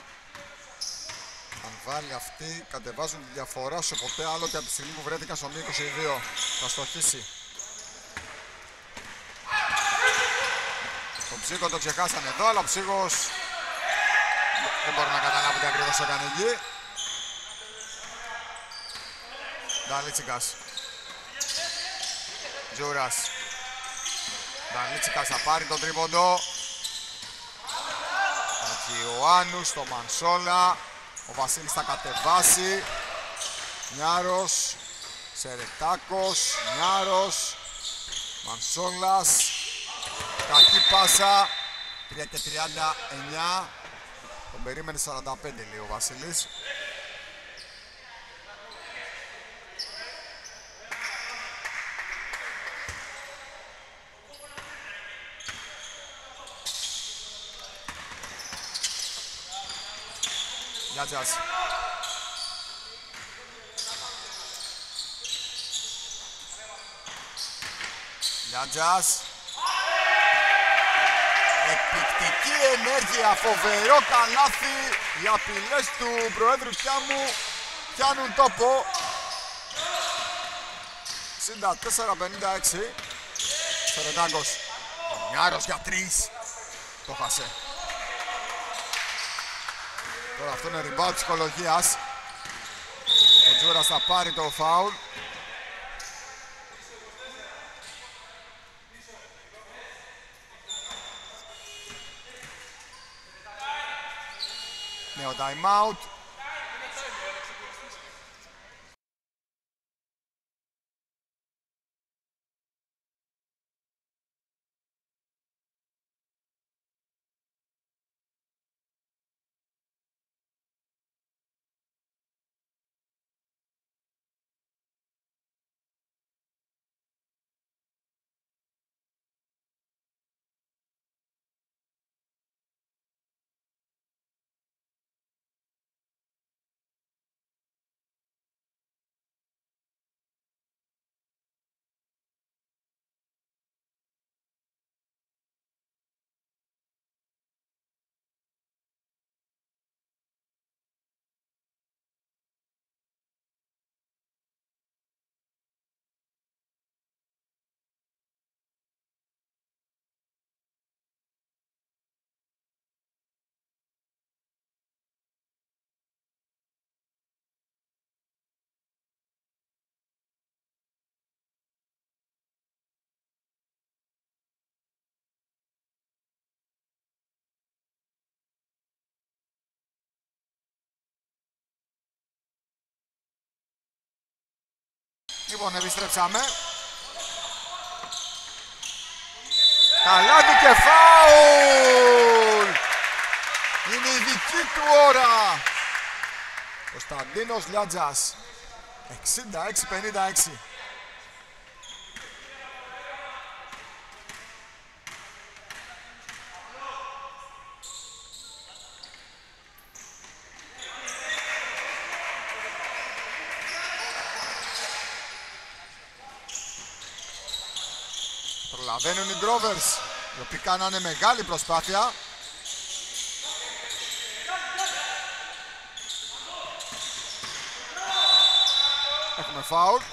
Αν βάλει αυτή, κατεβάζουν τη διαφορά σε ποτέ άλλο και από τη στιγμή που βρέθηκαν στο μείον είκοσι δύο. Θα στοχίσει. Το Ψύχο το ξεχάσανε εδώ, αλλά ο Ψύχος δεν μπορεί να καταλάβει τι ακριβώς έκανε εκεί. Νταλίτσικας. Τζούρας. Νταλίτσικας θα πάρει τον τρίποντο. Ιωάννου στο Μανσόλα. Ο Βασίλης θα κατεβάσει. Νιάρος. Σερετάκος. Νιάρος. Μανσόλας. Κακή πάσα. τρία και τριάντα εννιά. Τον περίμενε σαράντα πέντε λέει ο Βασίλης. Λιάτζας. Λιάτζας. Εκπληκτική ενέργεια, φοβερό καλάθι. Οι απειλές του Προέδρου Κιάμου πιάνουν τόπο. εξήντα τέσσερα πενήντα έξι. Σερετάκος. Νιάρος για τρεις. Το χάσε. Τώρα αυτό είναι rebound ψυχολογίας. Ο Τζούρας θα πάρει το φάουλ. Νέο time out. Λοιπόν, επιστρέψαμε. Καλάθι και φάουλ! Είναι η δική του ώρα. Κωνσταντίνος Λιάτζας. εξήντα έξι πενήντα έξι. Προλαβαίνουν οι Drovers, οι οποίοι κάνανε μεγάλη προσπάθεια. Έχουμε φάουλ.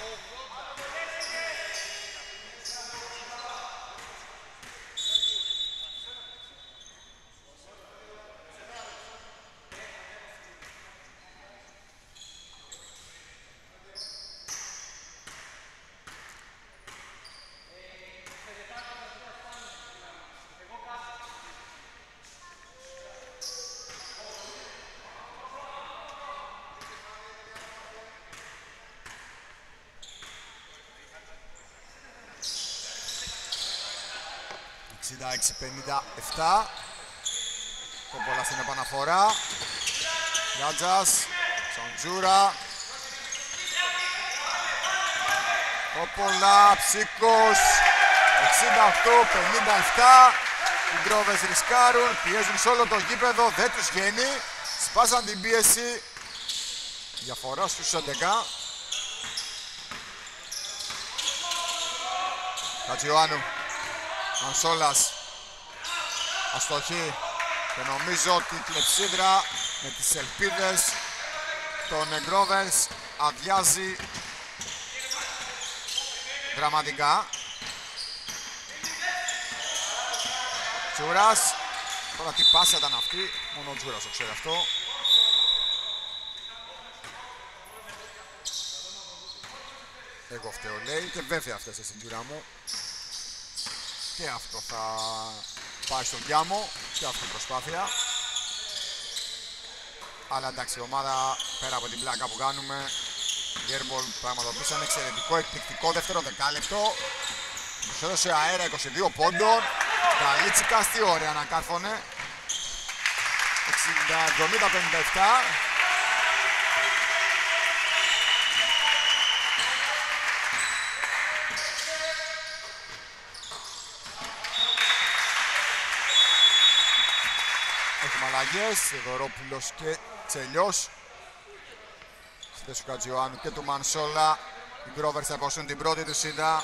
εξήντα έξι πενήντα επτά. Κόμπολα στην επαναφορά. Λιάτζας, Σαντζούρα. Κόμπολα, Ψίκος. εξήντα οκτώ πενήντα επτά. Οι Drovers ρισκάρουν, πιέζουν σε όλο το γήπεδο, δεν τους βγαίνει. Σπάσαν την πίεση. Διαφορά στους έντεκα. Χατζιωάννου. Μανσόλας. Αστοχή. Και νομίζω ότι η κλεψίδρα με τις ελπίδες των Drovers αδειάζει δραματικά. Τζούρας. Τώρα τι πάσα ήταν αυτή. Μόνο ο Τζούρας το ξέρει αυτό. Εγώ φταίω λέει και βέβαια φταίσε στην Τζούρα μου. Και αυτό θα πάει στον Διάμο και αυτή η προσπάθεια. Αλλά εντάξει, η ομάδα πέρα από την πλάκα που κάνουμε, η Airball πραγματοποίησαν εξαιρετικό, εκπληκτικό δεύτερο δεκάλεπτο. Τους έδωσε αέρα είκοσι δύο πόντων. Καλίτσικας, τι ωραία να κάρφωνε. εβδομήντα πενήντα επτά. Έχουμε αλλαγές, Θεοδωρόπουλος και Τσελιός. Στη θέση του Χατζιωάννου και του Μανσόλα. Οι Drovers θα υποσούν την πρώτη του σίδα.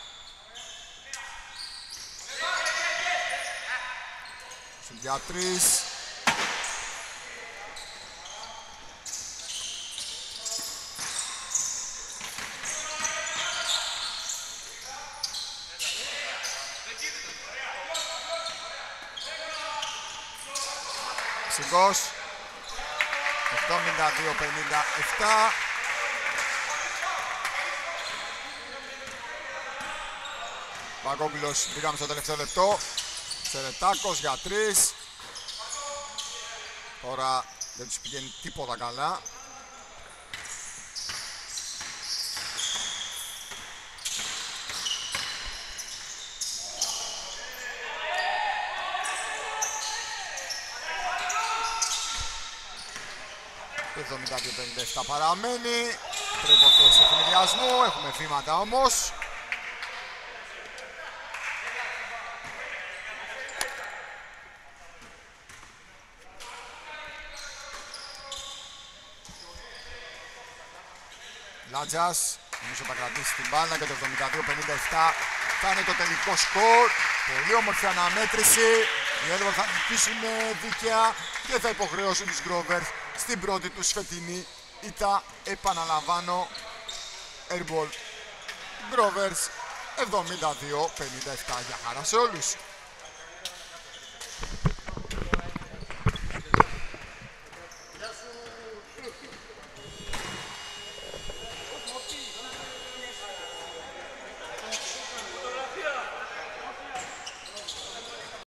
Για τρεις. Ψυχός. εβδομήντα δύο πενήντα επτά. Παγκόπουλος, πήγαμε στο τελευταίο λεπτό. Σερετάκος για τρεις. Τώρα δεν τους πηγαίνει τίποτα καλά. εβδομήντα δύο πενήντα επτά παραμένει. Προϋποθέσεις ευνηδιασμού. Έχουμε βήματα όμως. Λάτζας, νομίζω θα κρατήσει την μπάλα και το εβδομήντα δύο πενήντα επτά θα είναι το τελικό σκορ. Πολύ όμορφη αναμέτρηση. Οι Airball θα νικήσουν δίκαια και θα υποχρεώσουν τους Drovers στην πρώτη τους φετινή ήττα. Επαναλαμβάνω, Airball Drovers εβδομήντα δύο πενήντα επτά. Για χαρά σε όλους.